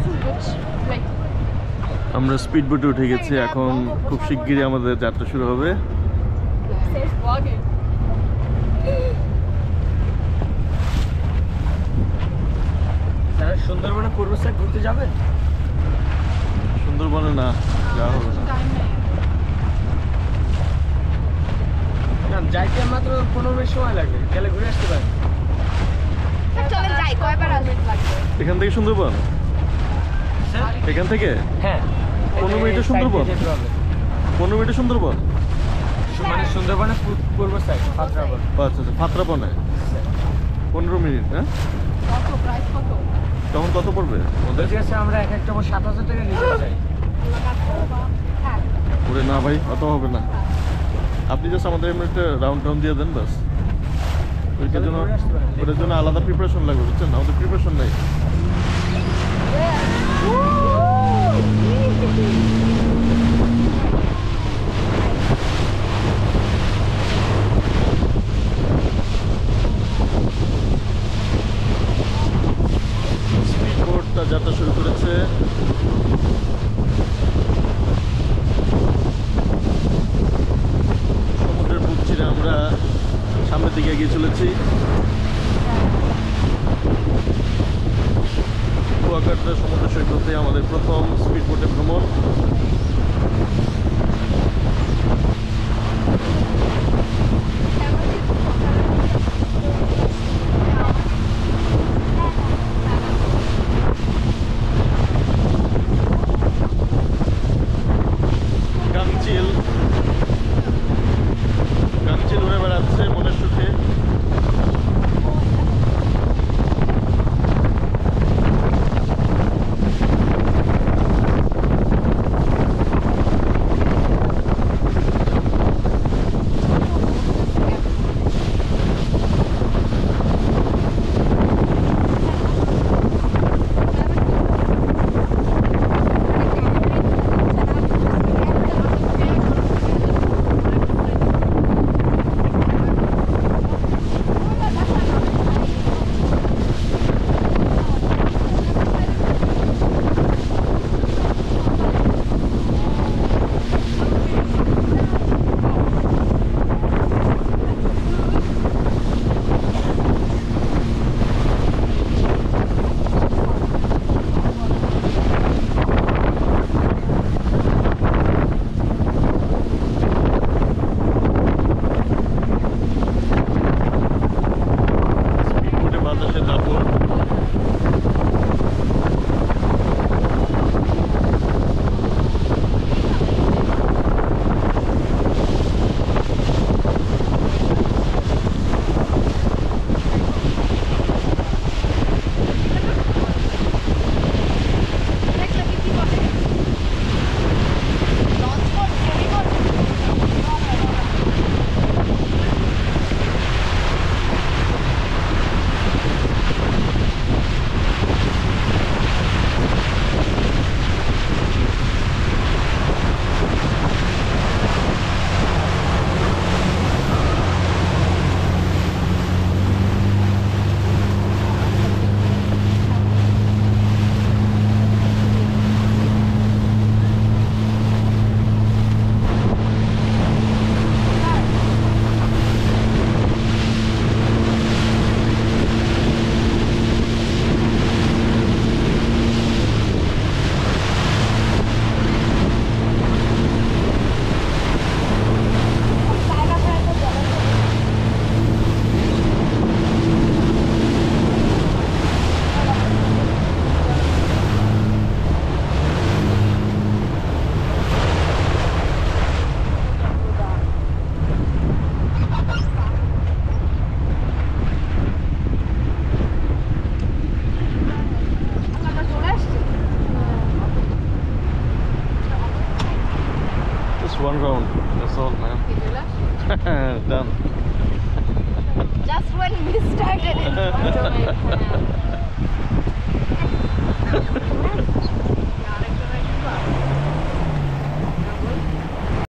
আমরা স্পিডবোটে উঠে গেছি, এখন খুব শিগগিরই আমাদের যাত্রা শুরু হবে। সুন্দরবনে পূর্ব সাইড ঘুরতে যাবেন? সুন্দরবনে না, যাওয়া হবে না। যাইতে মাত্র 15 মিনিট সময় লাগবে, গেলে ঘুরে আসতে পারেন। এখান থেকে সুন্দরবন? এখান থেকে? হ্যাঁ, 15 মিনিটে সুন্দরবন? 15 মিনিটে সুন্দরবন মানে সুন্দরবনের পূর্ব সাইড ফাত্রাবন। আচ্ছা আচ্ছা, ফাত্রাবনে 15 মিনিট। হ্যাঁ, তখন কত পড়বে? ওদের কাছে আমরা এক একটা 7,000 টাকা নিতে চাই। ওরে না ভাই, অত হবে না। আপনি জাস্ট আমাদের এমনি একটা রাউন্ড টাউন দিয়ে দেন বাস। ওটার জন্য আলাদা প্রিপারেশন লাগবে, বুঝছেন? আমাদের প্রিপারেশন নেই। স্পিডবোটটা যাত্রা শুরু করেছে। সমুদ্রের বুক চিরে আমরা সামনের দিকে এগিয়ে চলেছি। কুয়াকাটা সমুদ্র সৈকতে আমাদের প্রথম স্পিডবোটে ভ্রমণ। গাংচিল উড়ে বেড়াচ্ছে মনের সুখে। One round, that's all, man. Done. Just when we started in front of it.